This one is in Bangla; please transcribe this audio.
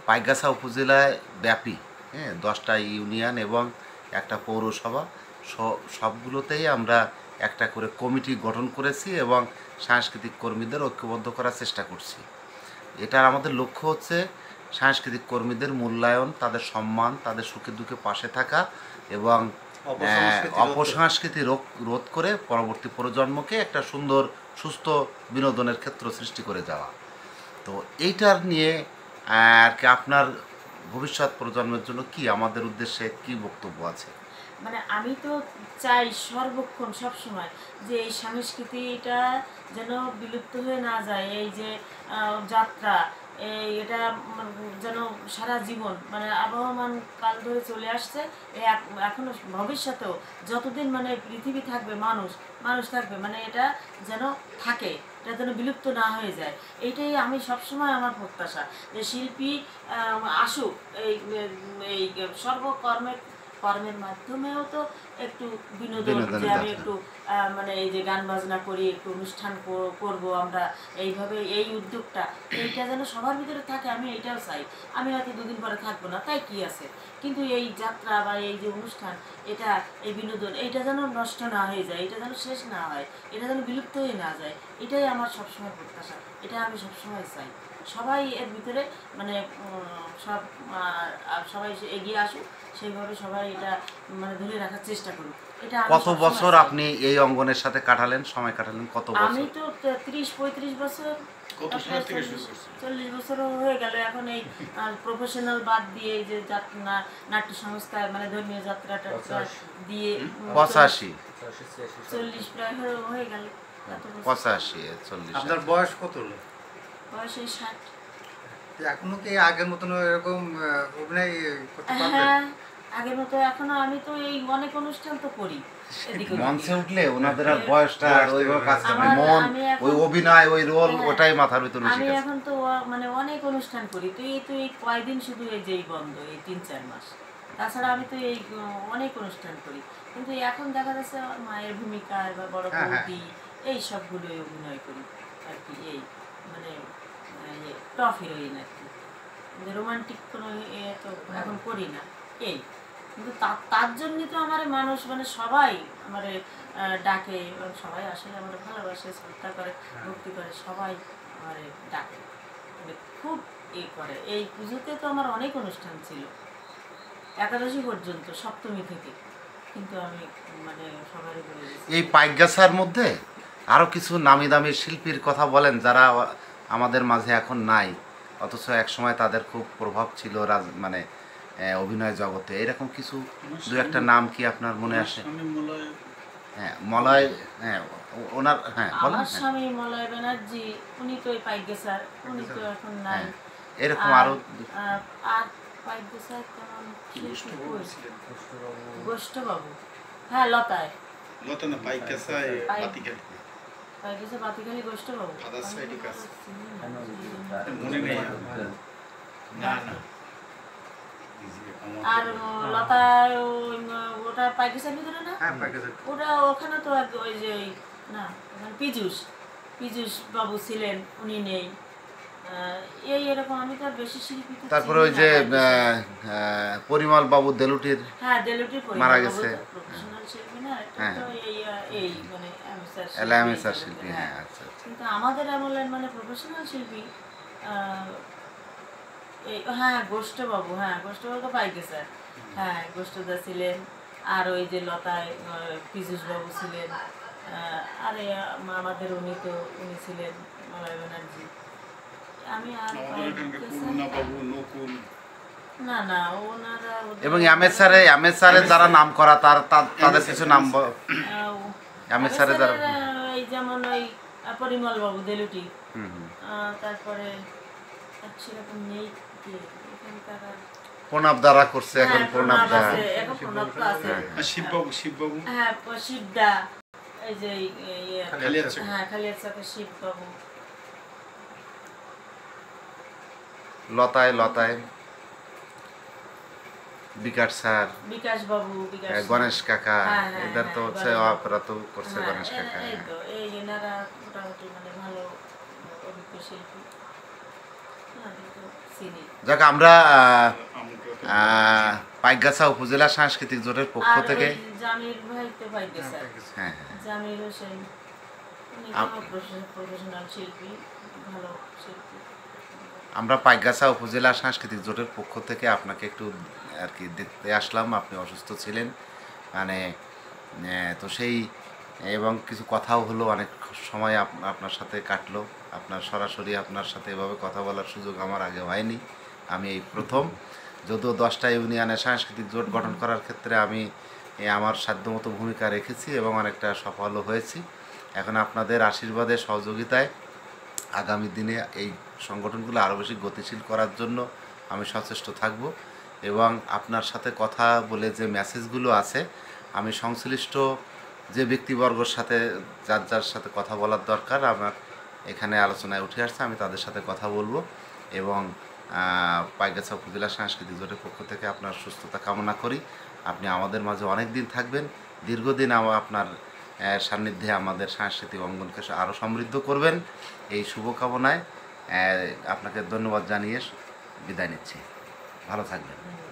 পাইকগাছা উপজেলায় ব্যাপী, হ্যাঁ, 10টা ইউনিয়ন এবং একটা পৌরসভা, সবগুলোতেই আমরা একটা করে কমিটি গঠন করেছি এবং সাংস্কৃতিক কর্মীদের ঐক্যবদ্ধ করার চেষ্টা করছি। এটার আমাদের লক্ষ্য হচ্ছে সাংস্কৃতিক কর্মীদের মূল্যায়ন, তাদের সম্মান, তাদের সুখে দুঃখে পাশে থাকা এবং অপসংস্কৃতি রোধ করে পরবর্তী প্রজন্মকে একটা সুন্দর সুস্থ বিনোদনের ক্ষেত্র সৃষ্টি করে যাওয়া। তো এইটার নিয়ে আর কি আপনার ভবিষ্যৎ প্রজন্মের জন্য কি আমাদের উদ্দেশ্যে কি বক্তব্য আছে? মানে আমি তো চাই সর্বক্ষণ সবসময় যে এই সংস্কৃতিটা যেন বিলুপ্ত হয়ে না যায়। এই যে যাত্রা, এটা যেন সারা জীবন মানে আবহমান কাল ধরে চলে আসছে, এখনো ভবিষ্যতেও যতদিন মানে পৃথিবী থাকবে, মানুষ থাকবে, মানে এটা যেন থাকে, এটা যেন বিলুপ্ত না হয়ে যায়। এইটাই আমি সবসময় আমার প্রত্যাশা যে শিল্পী আসুক এই কর্মের মাধ্যমেও তো একটু বিনোদন, যে আমি একটু মানে এই যে গান বাজনা করি, একটু অনুষ্ঠান করব আমরা, এইভাবে এই উদ্যোগটা এইটা যেন সবার ভিতরে থাকে, আমি এইটাও চাই। আমি হয়তো দুদিন পরে থাকবো না, তাই কি আছে, কিন্তু এই যাত্রা বা এই যে অনুষ্ঠান, এটা এই বিনোদন, এইটা যেন নষ্ট না হয়ে যায়, এটা যেন শেষ না হয়, এটা যেন বিলুপ্ত হয়ে না যায়, এটাই আমার সবসময় প্রত্যাশা, এটা আমি সবসময় চাই। সবাই এর ভিতরে মানে সব সবাই এগিয়ে আসুক, সেইভাবে সবাই এটা মানে ধরে রাখার চেষ্টা করুক। এটা কত বছর আপনি এই অঙ্গনের সাথে সময় কাটালেন কত বছর? আমি তো 30-35 বছর, 40 বছরও হয়ে গেল এখন এই প্রফেশনাল বাদ দিয়ে এই যে নাট্য সংস্থায় মানে ধর্মীয় যাত্রাটা দিয়ে 40 প্রায় হয়ে গেল। 85-40। আপনার বয়স কত হলো? বয়স এই 60। এখনো কি আগের মতন এরকম অভিনয় করতে পারবেন? হ্যাঁ, আগের মতো এখনো আমি তো এই অনেক অনুষ্ঠান তো করি, মঞ্চে উঠলে ওনাদের আর বয়সটা ওইভাবে কাজ করে না, মন ওই অভিনয় ওই রোল ওটাই মাথার ভিতর আমি এখন তো মানে অনেক অনুষ্ঠান করি, তো এই কয়দিন শুধু এই যেই বন্ধ এই 3-4 মাস, তাছাড়া আমি তো এই অনেক অনুষ্ঠান করি, কিন্তু এখন দেখা যাচ্ছে আমার মায়ের ভূমিকায় বা বড় বৌদি এই সবগুলোই অভিনয় করি আর কি, এই মানে টপ হিরোইন আর কি, রোমান্টিক কোনো তো এখন করি না এই, কিন্তু তার জন্যই তো আমার মানুষ মানে সবাই আমার ডাকে, সবাই আসলে আমার ভালোবাসে, শ্রদ্ধা করে, ভক্তি করে, সবাই আমার ডাকে, মানে খুব করে। এই পুজোতে তো আমার অনেক অনুষ্ঠান ছিল, একাদশী পর্যন্ত, সপ্তমী থেকে, কিন্তু আমি মানে সবারই বলে দিচ্ছি। এই পাইকগাছার মধ্যে আরও কিছু নামি দামি শিল্পীর কথা বলেন যারা আমাদের মাঝে এখন নাই, অথচ একসময় তাদের খুব প্রভাব ছিল মানে অভিনয় জগতে, এরকম কিছু দু একটা নাম কি আপনার মনে আসে? হ্যাঁ, মলয়, হ্যাঁ ওনার, হ্যাঁ আমার স্বামী মলয় ব্যানার্জি, উনি তো পাইকগাছার, উনি তো এখন নাই। এরকম আরো আর পাইকগাছার তেমন গোষ্ঠবাবু, হ্যাঁ লতায়, লতা না পাইকগাছায় পাতিখালি, পাইকগাছা পাতিখালি গোষ্ঠবাবু, আদার সাইডে কাছে মনে নেই না না। আর লতায় ওটা পাইকগাছার ভিতরে না? হ্যাঁ, পাইকগাছা। ওটা ওখানে তো ওই যে না, ওখানে পীযূষ বাবু ছিলেন, উনি নেই। এই এরকম আমি তো আর বেশি শিল্পী। তারপরে ওই যে পরিমল বাবু দেলুটির, হ্যাঁ দেলুটির মারা গেছে, প্রফেশনাল শিল্পী না, এটা তো এই মানে অ্যামেচার শিল্পী। হ্যাঁ, আচ্ছা। কিন্তু আমাদের আমলের মানে প্রফেশনাল শিল্পী এই, হ্যাঁ গোষ্ঠবাবু, হ্যাঁ গোষ্ঠবাবু তো পাইকগাছা, হ্যাঁ গোষ্ঠদা ছিলেন, আর ওই যে লতায় পীযূষ বাবু ছিলেন, আর আমাদের উনি ছিলেন মলয় ব্যানার্জি। আমি আর না না ওনারা, এবং অ্যামেচারে যারা নাম করা তাদের কিছু নাম অ্যামেচারে যারা, এই যেমন ওই পরিমল বাবু দেলুটি, তারপরে সেরকম নেই কি এখানকার, প্রণব দ্বারা করছে এখন, প্রণব দা, এখন প্রণব তো আছে, শিববাবু, হ্যাঁ শিবদা, এই যে হ্যাঁ খালিয়াছাকের শিববাবু, লতায় বিকাশ স্যার, বিকাশ বাবু, গণেশ কাকা, এদের তো হচ্ছে অপেরা তো করছে গণেশ কাকা। এই তো এই এনারা মোটামুটি মানে ভালো অভিজ্ঞ শিল্পী, চিনি। যাক আমরা পাইকগাছা উপজেলা সাংস্কৃতিক জোটের পক্ষ আর থেকে ওই জামির ভাই তো পাইতেছে, হ্যাঁ জামির হোসেন উনি আপ- প্রফেশনাল শিল্পী, ভালো শিল্পী। আমরা পাইকগাছা উপজেলা সাংস্কৃতিক জোটের পক্ষ থেকে আপনাকে একটু আর কি দেখতে আসলাম। আপনি অসুস্থ ছিলেন, মানে তো সেই এবং কিছু কথাও হলো, অনেক সময় আপনার সাথে কাটলো। আপনার সরাসরি আপনার সাথে এভাবে কথা বলার সুযোগ আমার আগে হয়নি, আমি এই প্রথম। যদিও 10টা ইউনিয়নের সাংস্কৃতিক জোট গঠন করার ক্ষেত্রে আমি আমার সাধ্যমতো ভূমিকা রেখেছি এবং অনেকটা সফলও হয়েছি। এখন আপনাদের আশীর্বাদে, সহযোগিতায় আগামী দিনে এই সংগঠনগুলো আরও বেশি গতিশীল করার জন্য আমি সচেষ্ট থাকব এবং আপনার সাথে কথা বলে যে মেসেজগুলো আছে, আমি সংশ্লিষ্ট যে ব্যক্তিবর্গর সাথে যার যার সাথে কথা বলার দরকার আমার এখানে আলোচনায় উঠে আসছে, আমি তাদের সাথে কথা বলবো এবং পাইকগাছা উপজেলা সাংস্কৃতিক জোটের পক্ষ থেকে আপনার সুস্থতা কামনা করি। আপনি আমাদের মাঝে অনেক দিন থাকবেন, দীর্ঘদিন আপনার সান্নিধ্যে আমাদের সাংস্কৃতিক অঙ্গনকে আরও সমৃদ্ধ করবেন, এই শুভকামনায় আপনাকে ধন্যবাদ জানিয়ে বিদায় নিচ্ছি। ভালো থাকবেন।